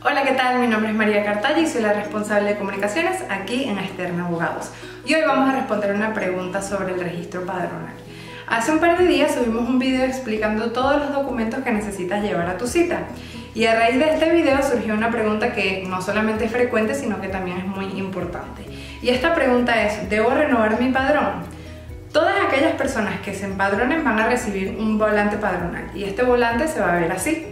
Hola, ¿qué tal? Mi nombre es María Cartaya y soy la responsable de comunicaciones aquí en Externa Abogados. Y hoy vamos a responder una pregunta sobre el registro padronal. Hace un par de días subimos un video explicando todos los documentos que necesitas llevar a tu cita. Y a raíz de este video surgió una pregunta que no solamente es frecuente, sino que también es muy importante. Y esta pregunta es: ¿debo renovar mi padrón? Todas aquellas personas que se empadronen van a recibir un volante padronal y este volante se va a ver así.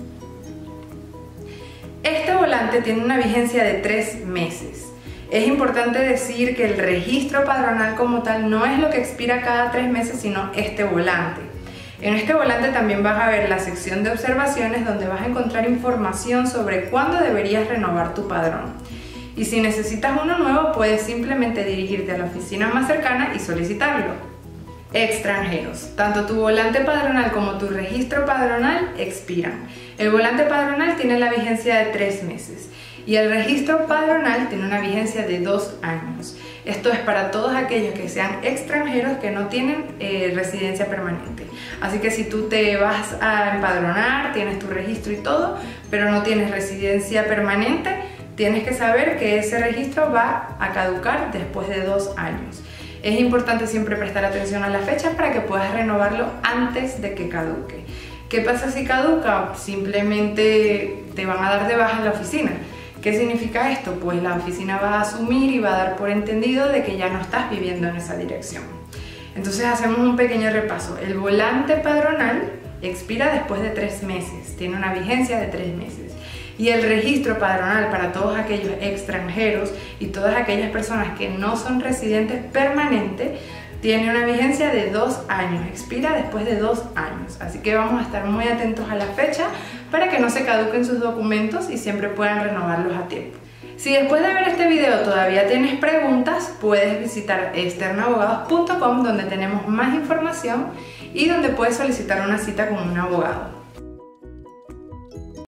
Este volante tiene una vigencia de 3 meses. Es importante decir que el registro padronal como tal no es lo que expira cada 3 meses, sino este volante. En este volante también vas a ver la sección de observaciones, donde vas a encontrar información sobre cuándo deberías renovar tu padrón. Y si necesitas uno nuevo, puedes simplemente dirigirte a la oficina más cercana y solicitarlo. Extranjeros. Tanto tu volante padronal como tu registro padronal expiran. El volante padronal tiene la vigencia de 3 meses y el registro padronal tiene una vigencia de 2 años. Esto es para todos aquellos que sean extranjeros que no tienen residencia permanente. Así que si tú te vas a empadronar, tienes tu registro y todo, pero no tienes residencia permanente, tienes que saber que ese registro va a caducar después de 2 años. Es importante siempre prestar atención a las fechas para que puedas renovarlo antes de que caduque. ¿Qué pasa si caduca? Simplemente te van a dar de baja en la oficina. ¿Qué significa esto? Pues la oficina va a asumir y va a dar por entendido de que ya no estás viviendo en esa dirección. Entonces hacemos un pequeño repaso. El volante padronal expira después de 3 meses, tiene una vigencia de 3 meses. Y el registro padronal para todos aquellos extranjeros y todas aquellas personas que no son residentes permanentes tiene una vigencia de 2 años, expira después de 2 años. Así que vamos a estar muy atentos a la fecha para que no se caduquen sus documentos y siempre puedan renovarlos a tiempo. Si después de ver este video todavía tienes preguntas, puedes visitar externabogados.com, donde tenemos más información y donde puedes solicitar una cita con un abogado.